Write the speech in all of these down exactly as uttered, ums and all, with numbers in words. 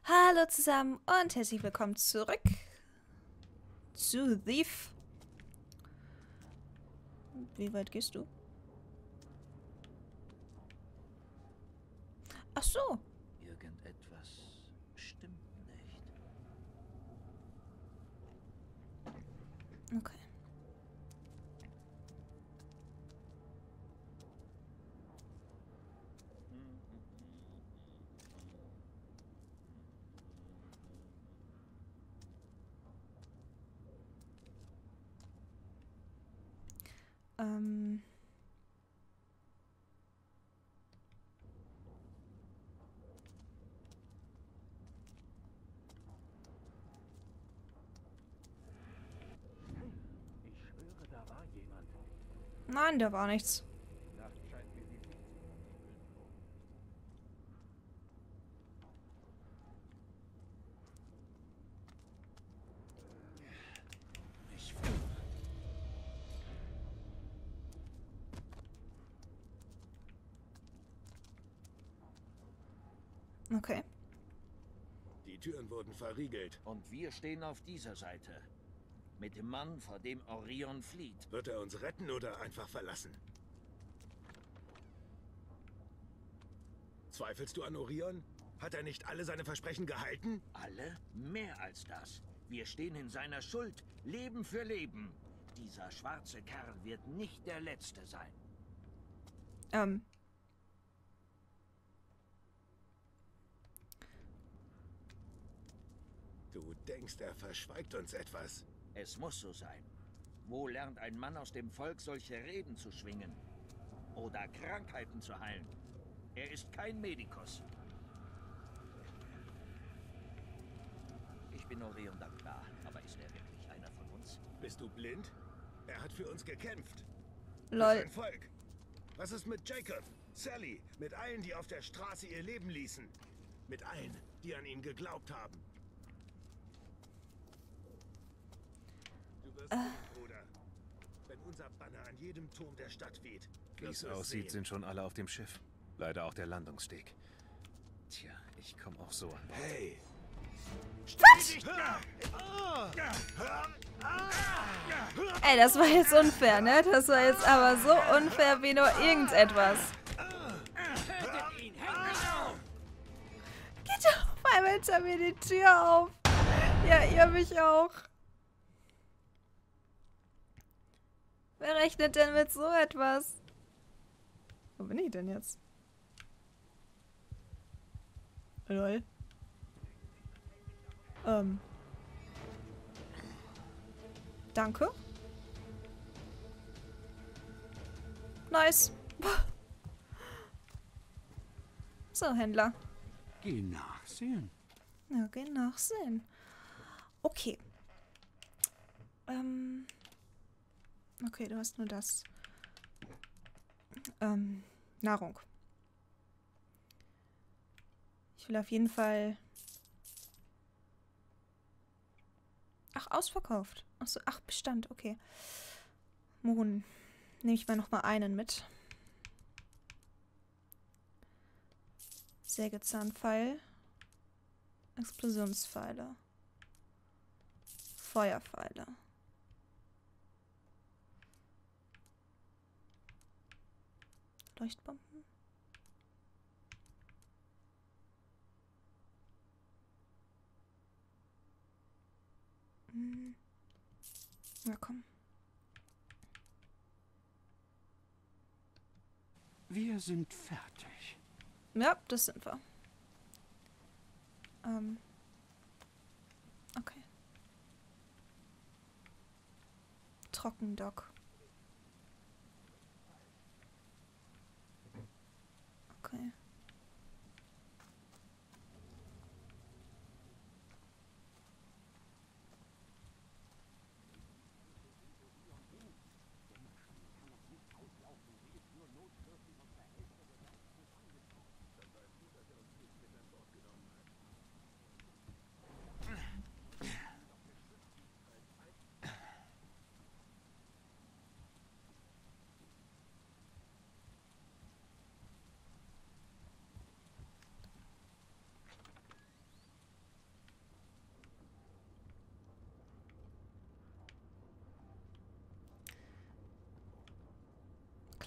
Hallo zusammen und herzlich willkommen zurück zu Thief. Wie weit gehst du? Ach so. Irgendetwas stimmt nicht. Okay. Ähm... Ich schwöre, da war jemand. Nein, da war nichts. Die Nacht scheint mir die Finger. Ich Okay. Die Türen wurden verriegelt. Und wir stehen auf dieser Seite. Mit dem Mann, vor dem Orion flieht. Wird er uns retten oder einfach verlassen? Zweifelst du an Orion? Hat er nicht alle seine Versprechen gehalten? Alle? Mehr als das. Wir stehen in seiner Schuld. Leben für Leben. Dieser schwarze Kerl wird nicht der Letzte sein. Ähm... Du denkst, er verschweigt uns etwas. Es muss so sein. Wo lernt ein Mann aus dem Volk solche Reden zu schwingen? Oder Krankheiten zu heilen? Er ist kein Medikus. Ich bin Orion dankbar, aber ist er wirklich einer von uns? Bist du blind? Er hat für uns gekämpft. Für Lol. sein Volk. Was ist mit Jacob, Sally, mit allen, die auf der Straße ihr Leben ließen? Mit allen, die an ihn geglaubt haben? Du wirst sehen, Bruder. Wenn unser Banner an jedem Turm der Stadt weht. Wie es wirst du es aussieht, sehen. sind schon alle auf dem Schiff. Leider auch der Landungssteg. Tja, ich komme auch so an. Hey! Ey, das war jetzt unfair, ne? Das war jetzt aber so unfair wie nur irgendetwas. Geht doch auf einmal hinter mir die Tür auf. Ja, ihr mich auch. Wer rechnet denn mit so etwas? Wo bin ich denn jetzt? Lol. Ähm. Danke. Nice. So, Händler. Geh nachsehen. Ja, geh nachsehen. Okay. Ähm. Okay, du hast nur das. Ähm, Nahrung. Ich will auf jeden Fall... Ach, ausverkauft. Achso, ach, Bestand, okay. Mohn. Nehme ich mal nochmal einen mit. Sägezahnpfeil. Explosionspfeile. Feuerpfeile. Leuchtbomben. Hm. Na komm. Wir sind fertig. Ja, das sind wir. Ähm. Okay. Trockendock. Okay.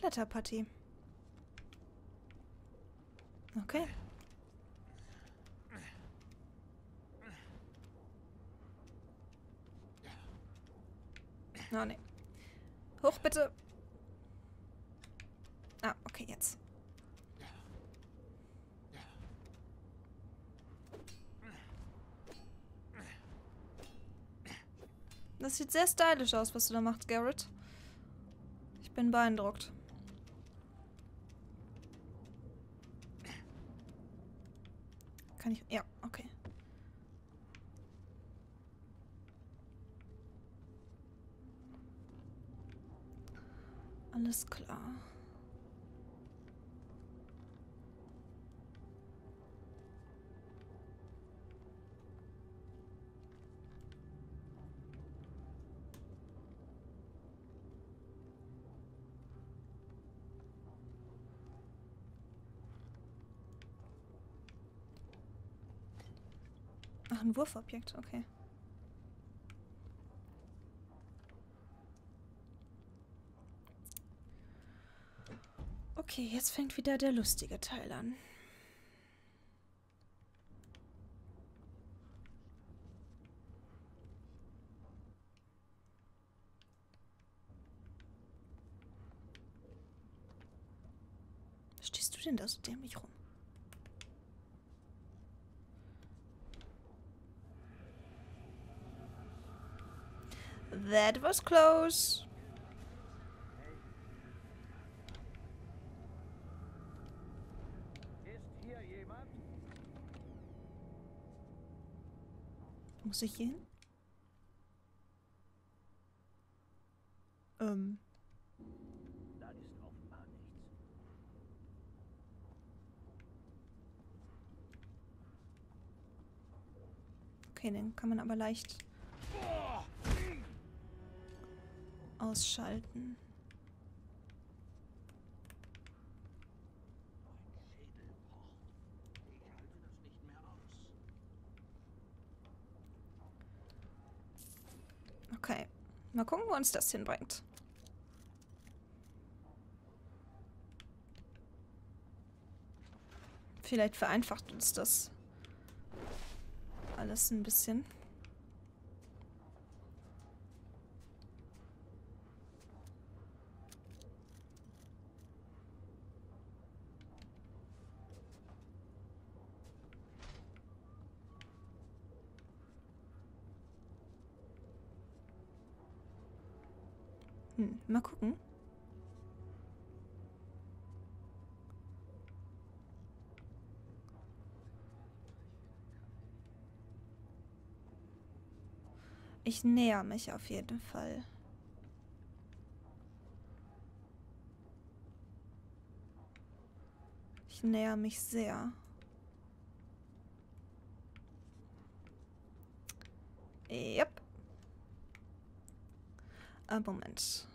Kletterpartie. Okay. Oh, nee. Hoch, bitte. Ah, okay, jetzt. Das sieht sehr stylisch aus, was du da machst, Garrett. Ich bin beeindruckt. Kann ich... Ja, okay. Alles klar. Ach, ein Wurfobjekt, okay. Okay, jetzt fängt wieder der lustige Teil an. Was stehst du denn da so dämlich rum? That was close. Ist hier jemand? Muss ich hier hin? Ähm. Da ist offenbar nichts. Okay, den kann man aber leicht ausschalten. Ich halte das nicht mehr aus. Okay. Mal gucken, wo uns das hinbringt. Vielleicht vereinfacht uns das alles ein bisschen. Hm, mal gucken. Ich näher mich auf jeden Fall. Ich näher mich sehr. Yep. Ah, Moment.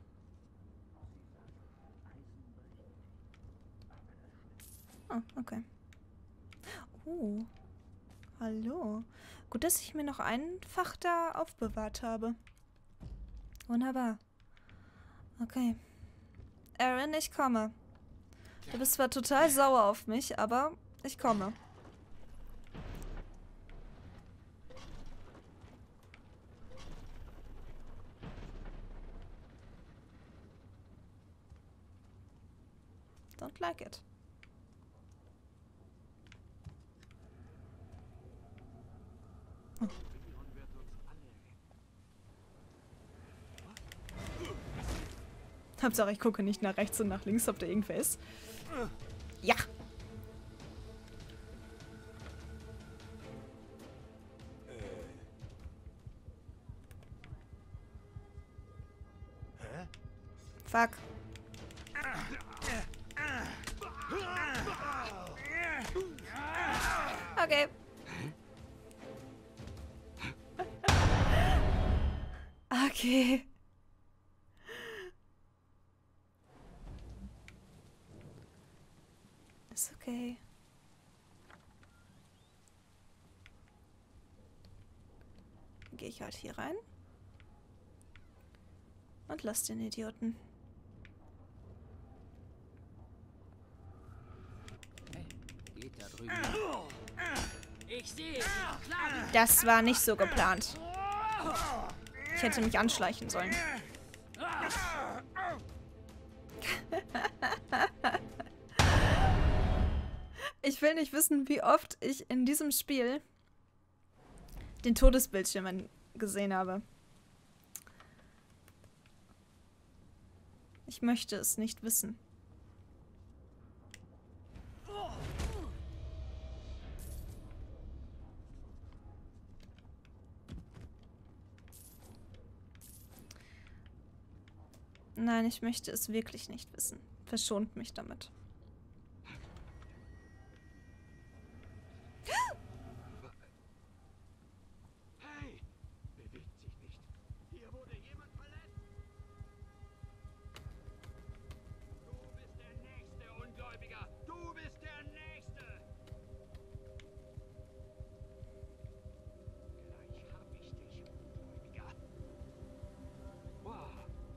Ah, okay. Uh. Hallo. Gut, dass ich mir noch ein Fach da aufbewahrt habe. Wunderbar. Okay. Aaron, ich komme. Du bist zwar total sauer auf mich, aber ich komme. Don't like it. Oh. Hauptsache, ich gucke nicht nach rechts und nach links, ob da irgendwer ist. Ja. Hä? Fuck. Okay. Okay. Ist okay. Dann gehe ich halt hier rein. Und lass den Idioten. drüben. Ich sehe. Klar. Das war nicht so geplant. Ich hätte mich anschleichen sollen. Ich will nicht wissen, wie oft ich in diesem Spiel den Todesbildschirm gesehen habe. Ich möchte es nicht wissen. Nein, ich möchte es wirklich nicht wissen. Verschont mich damit. Hey! Bewegt sich nicht. Hier wurde jemand verletzt. Du bist der nächste Ungläubiger. Du bist der Nächste. Gleich hab ich dich, Ungläubiger. Wow.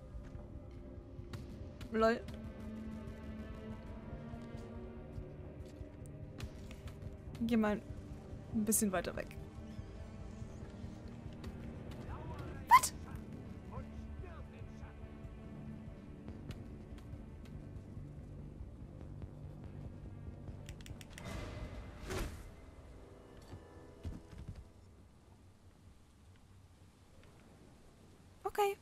Lol. Geh mal ein bisschen weiter weg. Was? Okay.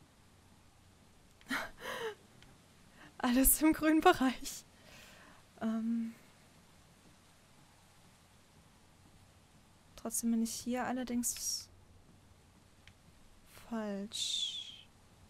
Alles im grünen Bereich. Ähm. Trotzdem bin ich hier allerdings falsch.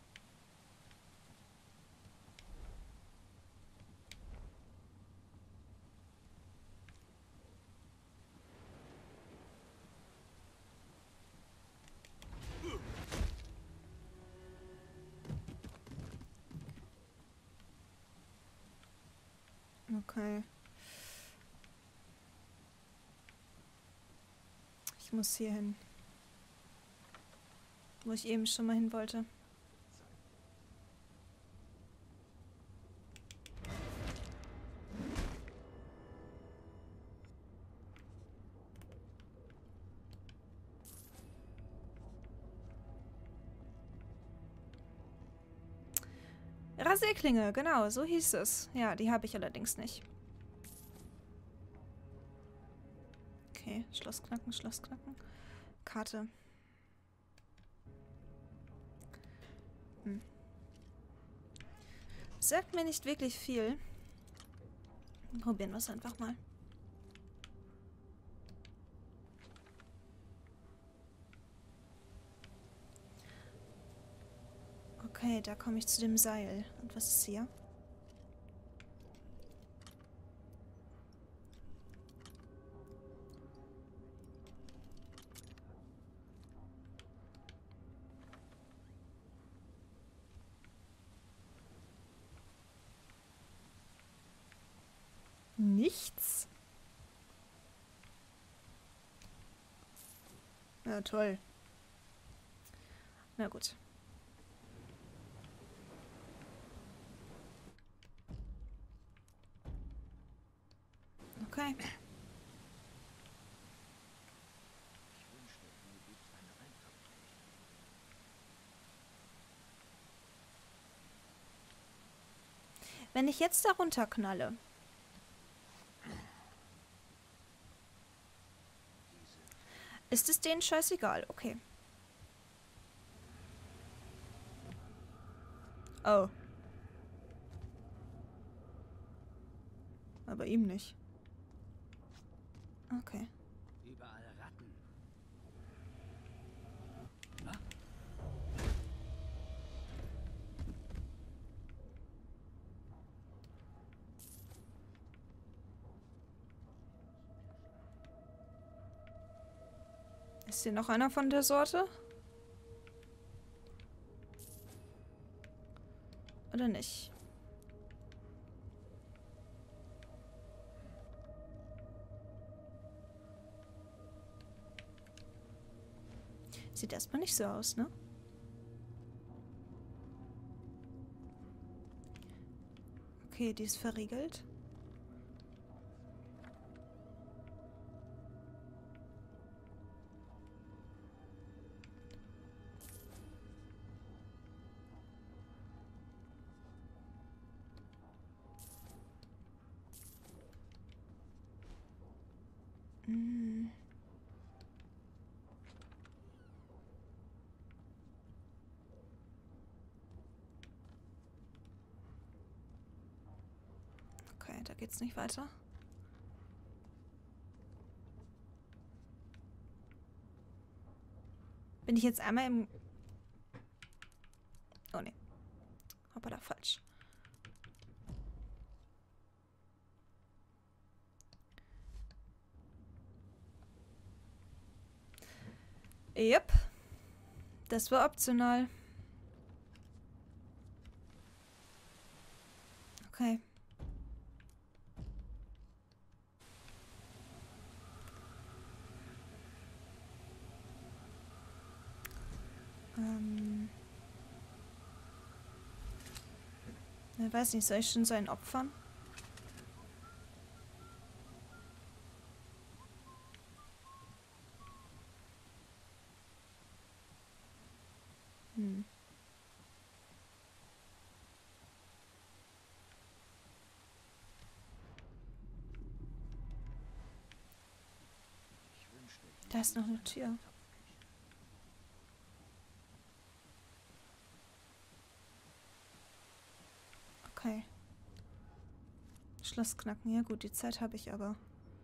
Okay. Ich muss hier hin. Wo ich eben schon mal hin wollte. Rasierklinge, genau, so hieß es. Ja, die habe ich allerdings nicht. Okay, Schloss knacken, Schloss knacken. Karte. Hm. Sagt mir nicht wirklich viel. Probieren wir es einfach mal. Okay, da komme ich zu dem Seil. Und was ist hier? Nichts? Ja, toll. Na gut. Okay. Wenn ich jetzt da runterknalle. Ist es denen scheißegal? Okay. Oh. Aber ihm nicht. Okay. Überall Ratten. Ist hier noch einer von der Sorte? Oder nicht? Sieht erstmal nicht so aus, ne? Okay, die ist verriegelt. Hm. Okay, da geht's nicht weiter. Bin ich jetzt einmal im... Oh ne. Hoppala, falsch. Yep. Das war optional. Okay. Ähm. Ich weiß nicht, soll ich schon so einen opfern? Hm. Da ist noch eine Tür. Okay. Schloss knacken. Ja gut, die Zeit habe ich aber.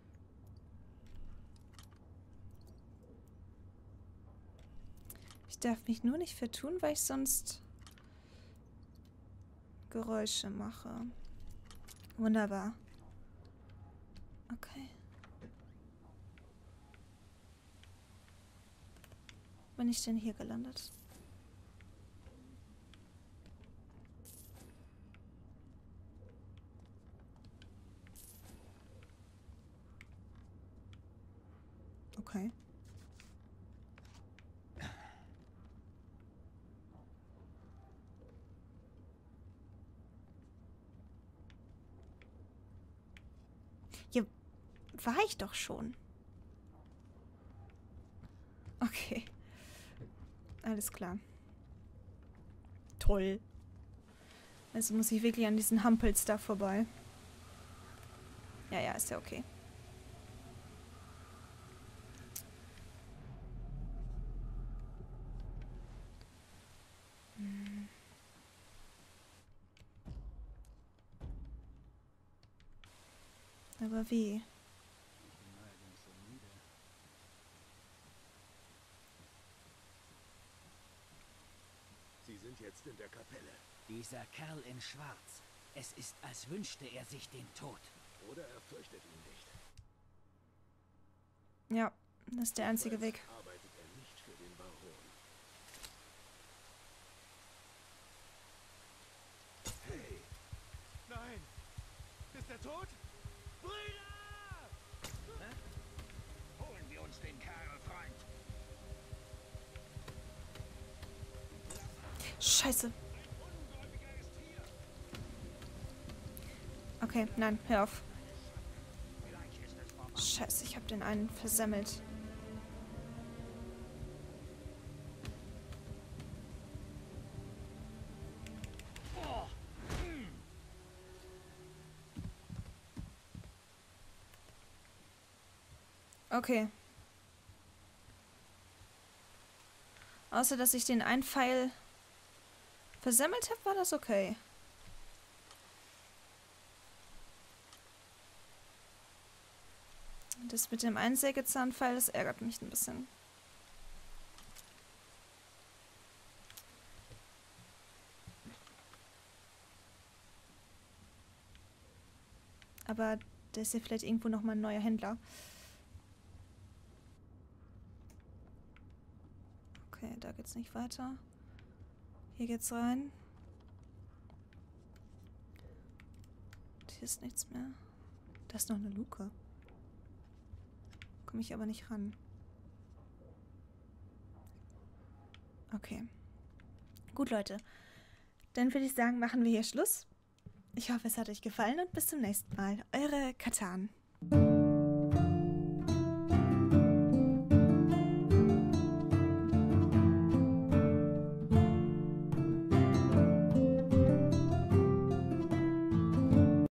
Ich darf mich nur nicht vertun, weil ich sonst Geräusche mache. Wunderbar. Okay. Bin ich denn hier gelandet? Okay. Hier war ich doch schon. Okay. Alles klar. Toll. Also muss ich wirklich an diesen Hampels da vorbei. Ja, ja, ist ja okay. Hm. Aber wie? Sie sind jetzt in der Kapelle. Dieser Kerl in Schwarz. Es ist, als wünschte er sich den Tod. Oder er fürchtet ihn nicht. Ja, das ist der einzige Weg. Arbeitet er nicht für den Baron. Hey! Nein! Ist er tot? Brüder! Holen wir uns den Kerl, Freund. Scheiße. Okay, nein, hör auf. Scheiße, ich hab den einen versemmelt. Okay. Außer, dass ich den einen Pfeil versemmelt habe, war das okay. Das mit dem Einsägezahnpfeil, das ärgert mich ein bisschen. Aber da ist ja vielleicht irgendwo nochmal ein neuer Händler. Okay, da geht's nicht weiter. Hier geht's rein. Und hier ist nichts mehr. Da ist noch eine Luke. Komme ich aber nicht ran. Okay. Gut, Leute. Dann würde ich sagen, machen wir hier Schluss. Ich hoffe, es hat euch gefallen und bis zum nächsten Mal. Eure Katan.